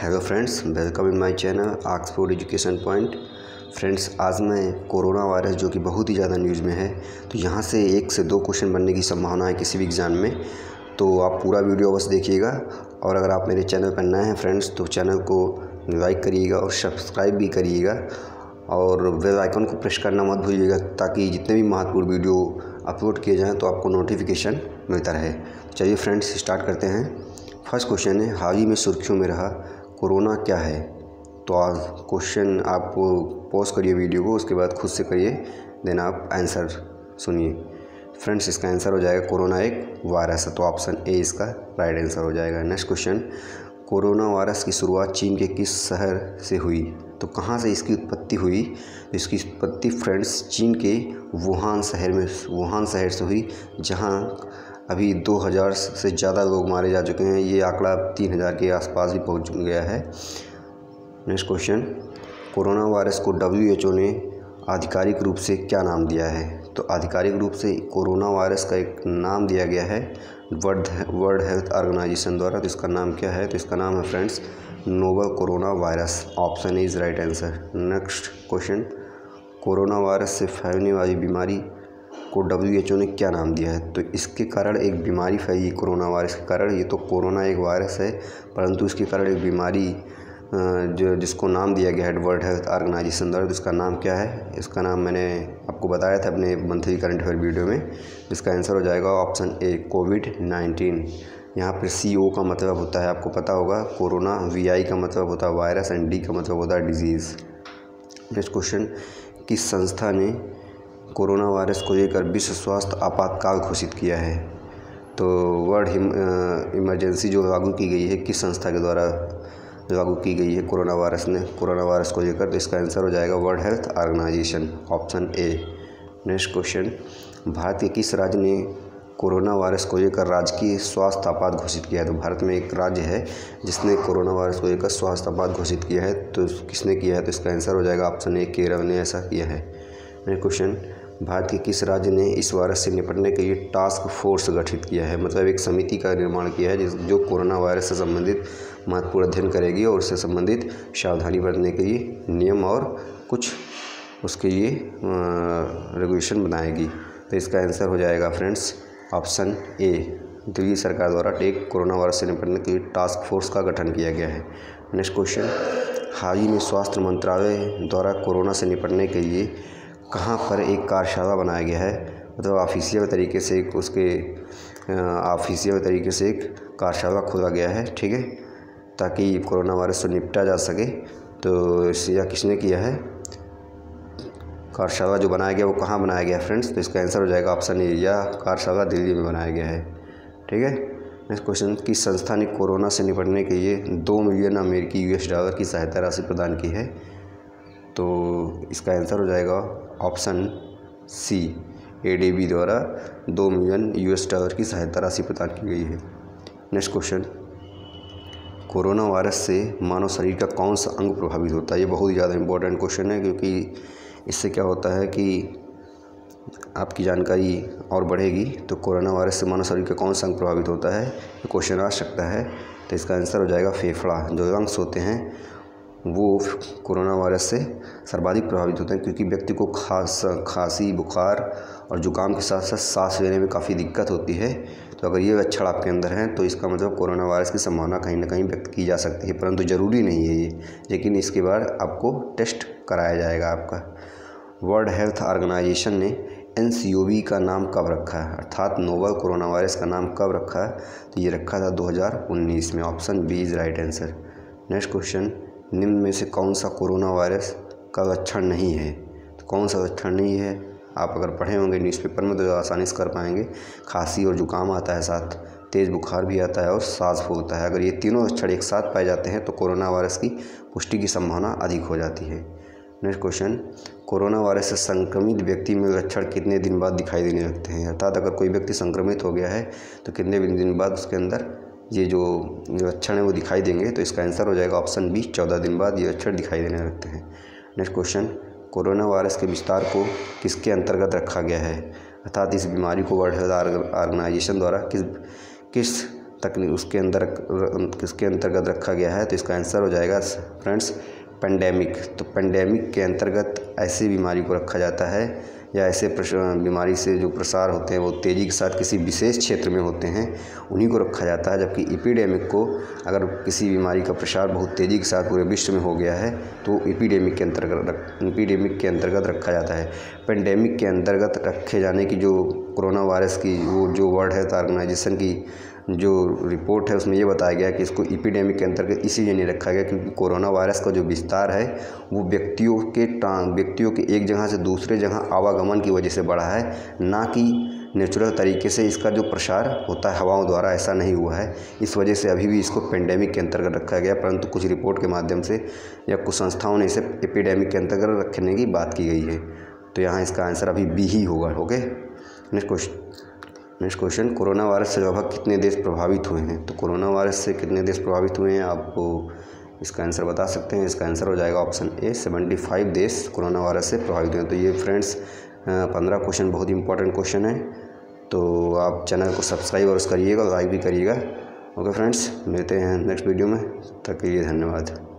Hello friends, welcome in my channel Oxford education point. Friends, आज मैं corona virus जो कि बहुत ही ज़्यादा न्यूज़ में है, तो यहाँ से 1 से 2 क्वेश्चन बनने की संभावना है किसी भी एग्ज़ाम में। तो आप पूरा वीडियो बस देखिएगा। और अगर आप मेरे चैनल पर नए हैं फ्रेंड्स, तो चैनल को लाइक करिएगा और सब्सक्राइब भी करिएगा और बेल आइकन को प्रेस करना मत भूलिएगा, ताकि जितने भी महत्वपूर्ण वीडियो अपलोड किए जाएँ तो आपको नोटिफिकेशन मिलता रहे। चलिए फ्रेंड्स, स्टार्ट करते हैं। फर्स्ट क्वेश्चन है, हाल ही में सुर्खियों में रहा कोरोना क्या है। तो आज क्वेश्चन आप पॉज करिए वीडियो को, उसके बाद खुद से करिए, देन आप आंसर सुनिए। फ्रेंड्स, इसका आंसर हो जाएगा कोरोना एक वायरस है, तो ऑप्शन ए इसका राइट आंसर हो जाएगा। नेक्स्ट क्वेश्चन, कोरोना वायरस की शुरुआत चीन के किस शहर से हुई। तो कहाँ से इसकी उत्पत्ति हुई। इसकी उत्पत्ति फ्रेंड्स चीन के वुहान शहर से हुई, जहाँ अभी 2000 से ज़्यादा लोग मारे जा चुके हैं। ये आंकड़ा 3000 के आसपास भी पहुंच गया है। नेक्स्ट क्वेश्चन, कोरोना वायरस को WHO ने आधिकारिक रूप से क्या नाम दिया है। तो आधिकारिक रूप से कोरोना वायरस का एक नाम दिया गया है वर्ल्ड हेल्थ ऑर्गेनाइजेशन द्वारा। तो इसका नाम क्या है। तो इसका नाम है friends novel corona virus. Option is right answer. Next question, corona virus से फैलने वाली बीमारी को WHO ने क्या नाम दिया है। तो इसके कारण एक बीमारी फैली कोरोना वायरस के कारण। ये तो कोरोना एक वायरस है, परंतु इसके कारण एक बीमारी जिसको नाम दिया गया है वर्ल्ड हेल्थ ऑर्गेनाइजेशन द्वारा। तो इसका नाम क्या है। इसका नाम मैंने आपको बताया था अपने मंथली करंट अफेयर वीडियो में। इसका आंसर हो जाएगा ऑप्शन ए कोविड-19। यहाँ पर CO का मतलब होता है, आपको पता होगा, कोरोना। VI का मतलब होता है वायरस एंड D का मतलब होता है डिजीज़। नेक्स्ट क्वेश्चन, किस संस्था ने कोरोना वायरस को लेकर विश्व स्वास्थ्य आपातकाल घोषित किया है। तो वर्ल्ड इमरजेंसी जो लागू की गई है, किस संस्था के द्वारा लागू की गई है कोरोना वायरस को लेकर। तो इसका आंसर हो जाएगा world health organization. Option A. Next question, Bharat के किस राज्य ने कोरोना वायरस को लेकर राजकीय स्वास्थ्य आपात घोषित किया है। तो भारत में एक राज्य है जिसने कोरोना वायरस को लेकर स्वास्थ्य आपात घोषित किया है। तो किसने किया है। तो इसका आंसर हो जाएगा ऑप्शन ए, केरल ने ऐसा किया है। नेक्स्ट क्वेश्चन, भारत के किस राज्य ने इस वायरस से निपटने के लिए टास्क फोर्स गठित किया है। मतलब एक समिति का निर्माण किया है जो कोरोना वायरस से संबंधित महत्वपूर्ण अध्ययन करेगी और उससे संबंधित सावधानी बरतने के लिए नियम और कुछ उसके लिए रेगुलेशन बनाएगी। तो इसका आंसर हो जाएगा फ्रेंड्स ऑप्शन ए, दिल्ली सरकार द्वारा कोरोना वायरस से निपटने के लिए टास्क फोर्स का गठन किया गया है। नेक्स्ट क्वेश्चन, हाल ही में स्वास्थ्य मंत्रालय द्वारा कोरोना से निपटने के लिए कहाँ पर एक कार्यशाला बनाया गया है। मतलब ऑफिशियल तरीके से एक कार्यशाला खोला गया है, ठीक है, ताकि कोरोना वायरस से निपटा जा सके। तो यह किसने किया है। कार्यशाला जो बनाया गया वो कहाँ बनाया गया फ्रेंड्स। तो इसका आंसर हो जाएगा ऑप्शन ए, यह कार्यशाला दिल्ली में बनाया गया है, ठीक है। नेक्स्ट क्वेश्चन, किस संस्था ने कोरोना से निपटने के लिए 2 मिलियन अमेरिकी $US की सहायता राशि प्रदान की है। तो इसका आंसर हो जाएगा ऑप्शन सी, ADB द्वारा 2 मिलियन $US की सहायता राशि प्रदान की गई है। नेक्स्ट क्वेश्चन, कोरोना वायरस से मानव शरीर का कौन सा अंग प्रभावित होता है। ये बहुत ही ज़्यादा इंपॉर्टेंट क्वेश्चन है, क्योंकि इससे क्या होता है कि आपकी जानकारी और बढ़ेगी। तो कोरोना वायरस से मानव शरीर का कौन सा अंग प्रभावित होता है, ये क्वेश्चन आ सकता है। तो इसका आंसर हो जाएगा फेफड़ा। जो लंग्स होते हैं वो कोरोना वायरस से सर्वाधिक प्रभावित होते हैं, क्योंकि व्यक्ति को खांसी, बुखार और जुकाम के साथ साथ सांस लेने में काफ़ी दिक्कत होती है। तो अगर ये लक्षण आपके अंदर हैं तो इसका मतलब कोरोना वायरस की संभावना कहीं ना कहीं व्यक्त की जा सकती है, परंतु ज़रूरी नहीं है ये। लेकिन इसके बाद आपको टेस्ट कराया जाएगा आपका। वर्ल्ड हेल्थ ऑर्गेनाइजेशन ने NCOV का नाम कब रखा है, अर्थात नोवल कोरोना वायरस का नाम कब रखा है। तो ये रखा था 2019 में। Option B is right answer. Next question, निम्न में से कौन सा कोरोना वायरस का लक्षण नहीं है। तो कौन सा लक्षण नहीं है, आप अगर पढ़े होंगे न्यूज़पेपर में तो आसानी से कर पाएंगे। खांसी और जुकाम आता है, साथ तेज़ बुखार भी आता है और सांस फूलता है। अगर ये तीनों लक्षण एक साथ पाए जाते हैं तो कोरोना वायरस की पुष्टि की संभावना अधिक हो जाती है। नेक्स्ट क्वेश्चन, कोरोना वायरस से संक्रमित व्यक्ति में लक्षण कितने दिन बाद दिखाई देने लगते हैं। अर्थात अगर कोई व्यक्ति संक्रमित हो गया है तो कितने दिन बाद उसके अंदर ये जो लक्षण है वो दिखाई देंगे। तो इसका आंसर हो जाएगा ऑप्शन बी, 14 दिन बाद ये लक्षण दिखाई देने लगते हैं। नेक्स्ट क्वेश्चन, कोरोना वायरस के विस्तार को किसके अंतर्गत रखा गया है। अर्थात इस बीमारी को वर्ल्ड हेल्थ ऑर्गेनाइजेशन द्वारा किस उसके अंतर्गत रखा गया है। तो इसका आंसर हो जाएगा फ्रेंड्स पेंडेमिक। तो पेंडेमिक के अंतर्गत ऐसी बीमारी को रखा जाता है या ऐसे बीमारी से जो प्रसार होते हैं वो तेज़ी के साथ किसी विशेष क्षेत्र में होते हैं, उन्हीं को रखा जाता है। जबकि एपिडेमिक को अगर किसी बीमारी का प्रसार बहुत तेज़ी के साथ पूरे विश्व में हो गया है तो एपिडेमिक के अंतर्गत रखा जाता है। पेंडेमिक के अंतर्गत रखे जाने की जो कोरोना वायरस की वो जो वर्ल्ड हेल्थ ऑर्गेनाइजेशन की जो रिपोर्ट है उसमें ये बताया गया कि इसको एपिडेमिक के अंतर्गत इसीलिए नहीं रखा गया क्योंकि कोरोना वायरस का जो विस्तार है वो व्यक्तियों के एक जगह से दूसरे जगह आवागमन की वजह से बढ़ा है, ना कि नेचुरल तरीके से इसका जो प्रसार होता है हवाओं द्वारा, ऐसा नहीं हुआ है। इस वजह से अभी भी इसको पेंडेमिक के अंतर्गत रखा गया, परंतु कुछ रिपोर्ट के माध्यम से या कुछ संस्थाओं ने इसे एपिडेमिक के अंतर्गत रखने की बात की गई है। तो यहाँ इसका आंसर अभी बी ही होगा। Okay, next question, corona virus से लगभग कितने देश प्रभावित हुए हैं? तो कोरोना वायरस से कितने देश प्रभावित हुए हैं आपको इसका आंसर बता सकते हैं। इसका आंसर हो जाएगा ऑप्शन ए 75 देश कोरोना वायरस से प्रभावित हुए हैं। तो ये फ्रेंड्स 15 क्वेश्चन बहुत इंपॉर्टेंट क्वेश्चन है, तो आप चैनल को सब्सक्राइब और करिएगा, लाइक भी करिएगा। ओके फ्रेंड्स, मिलते हैं नेक्स्ट वीडियो में, तब के लिए धन्यवाद।